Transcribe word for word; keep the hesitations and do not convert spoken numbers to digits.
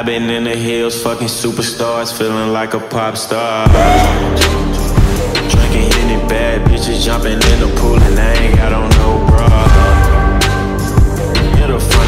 been in the hills, fucking superstars, feeling like a pop star. Drinking any bad bitches, jumping in the pool, and I ain't got on no bra. Hit a front